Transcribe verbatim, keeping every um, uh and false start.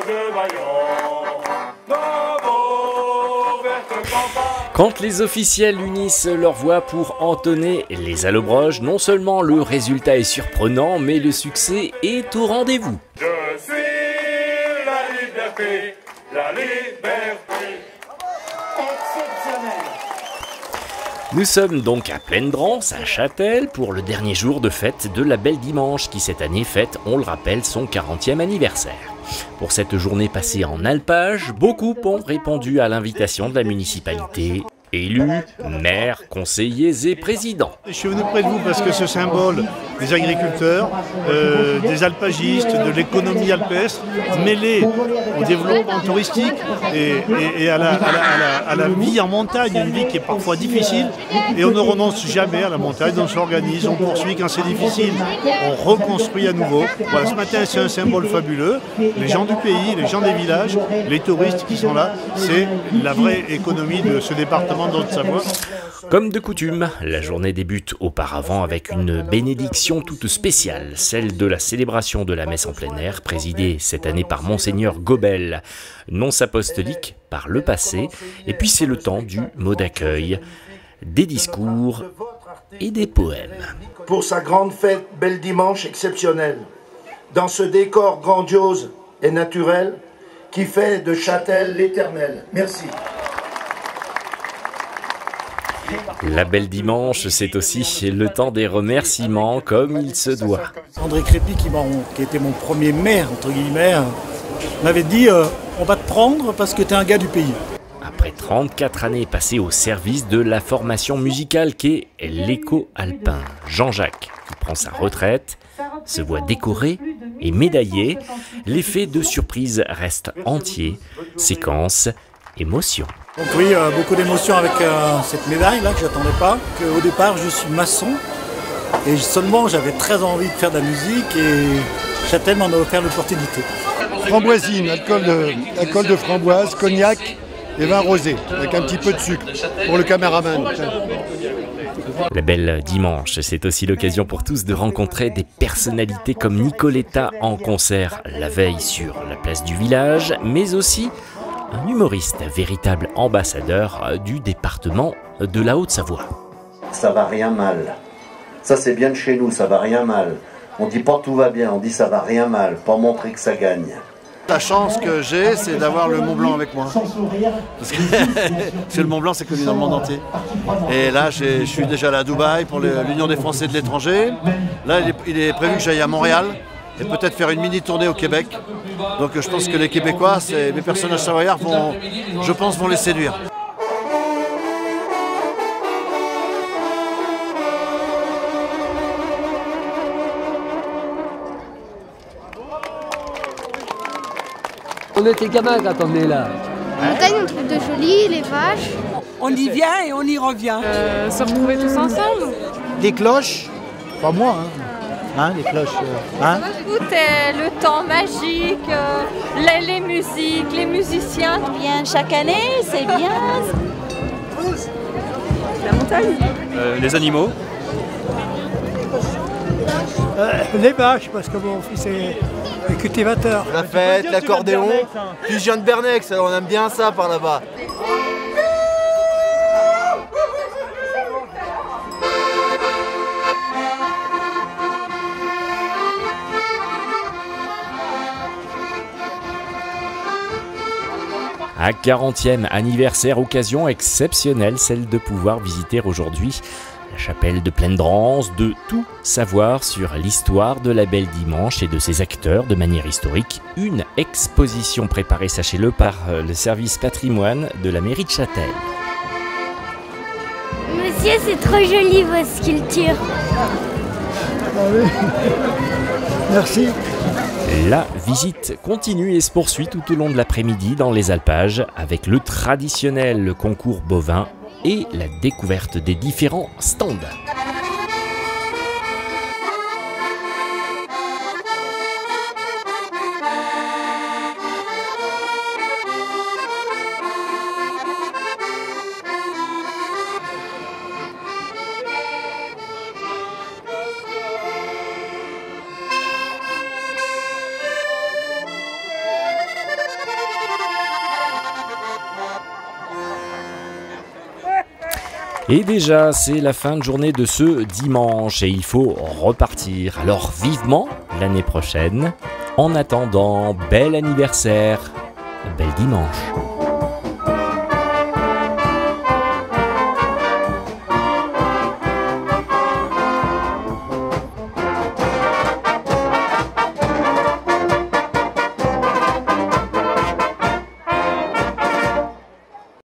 Quand les officiels unissent leurs voix pour entonner les allobroges, non seulement le résultat est surprenant, mais le succès est au rendez-vous. Je suis la liberté, la liberté. Exceptionnel. Nous sommes donc à Plaine-Dranse, à Châtel, pour le dernier jour de fête de la Belle Dimanche, qui cette année fête, on le rappelle, son quarantième anniversaire. Pour cette journée passée en alpage, beaucoup ont répondu à l'invitation de la municipalité. Élus, maires, conseillers et présidents. Je suis venu près de vous parce que ce symbole des agriculteurs, euh, des alpagistes, de l'économie alpestre, mêlé au développement touristique et, et, et à, la, à, la, à, la, à la vie en montagne, une vie qui est parfois difficile. Et on ne renonce jamais à la montagne, on s'organise, on poursuit quand c'est difficile, on reconstruit à nouveau. Voilà, ce matin c'est un symbole fabuleux. Les gens du pays, les gens des villages, les touristes qui sont là, c'est la vraie économie de ce département. Comme de coutume, la journée débute auparavant avec une bénédiction toute spéciale, celle de la célébration de la messe en plein air, présidée cette année par Monseigneur Gobel, nonce apostolique par le passé, et puis c'est le temps du mot d'accueil, des discours et des poèmes. Pour sa grande fête Belle Dimanche exceptionnelle, dans ce décor grandiose et naturel qui fait de Châtel l'éternel. Merci. La Belle Dimanche, c'est aussi le temps des remerciements comme il se doit. André Crépy, qui, qui était mon premier maire, entre guillemets, m'avait dit euh, on va te prendre parce que t'es un gars du pays. Après trente-quatre années passées au service de la formation musicale qu'est l'écho alpin, Jean-Jacques, qui prend sa retraite, se voit décoré et médaillé. L'effet de surprise reste entier, séquence, émotion. Donc oui, euh, beaucoup d'émotions avec euh, cette médaille là que j'attendais pas. Que, au départ, je suis maçon et seulement j'avais très envie de faire de la musique et Châtel m'en a offert l'opportunité. Framboisine, alcool de, alcool de framboise, cognac et vin rosé avec un petit peu de sucre pour le caméraman. La Belle Dimanche, c'est aussi l'occasion pour tous de rencontrer des personnalités comme Nicoletta en concert la veille sur la place du village, mais aussi un humoriste, véritable ambassadeur du département de la Haute-Savoie. Ça va rien mal. Ça c'est bien de chez nous, ça va rien mal. On dit pas tout va bien, on dit ça va rien mal, pour montrer que ça gagne. La chance que j'ai, c'est d'avoir le Mont Blanc avec moi. Parce que, parce que le Mont Blanc, c'est connu dans le monde entier. Et là, je suis déjà allé à Dubaï pour l'Union des Français de l'étranger. Là, il est, il est prévu que j'aille à Montréal et peut-être faire une mini-tournée au Québec. Donc je pense que les Québécois, mes personnages savoyards, vont, je pense, vont les séduire. On était gamins quand on est là. La montagne, on trouve de joli, les vaches. On y vient et on y revient. Euh, se retrouver tous ensemble. Des cloches, pas moi, hein. Hein, les cloches. Euh, hein Écoutez, le temps magique, euh, les, les musiques, les musiciens qui viennent chaque année, c'est bien. La montagne. Euh, les animaux. Euh, les vaches, parce que mon fils est cultivateur. La fête, l'accordéon. Puis je viens de Bernex, alors on aime bien ça par là-bas. À quarantième anniversaire, occasion exceptionnelle, celle de pouvoir visiter aujourd'hui la chapelle de Plaine-Dranse, de tout savoir sur l'histoire de la Belle Dimanche et de ses acteurs de manière historique. Une exposition préparée, sachez-le, par le service patrimoine de la mairie de Châtel. Monsieur, c'est trop joli vos sculptures. Merci. La visite continue et se poursuit tout au long de l'après-midi dans les alpages avec le traditionnel concours bovin et la découverte des différents stands. Et déjà, c'est la fin de journée de ce dimanche et il faut repartir. Alors vivement l'année prochaine. En attendant, bel anniversaire, bel dimanche.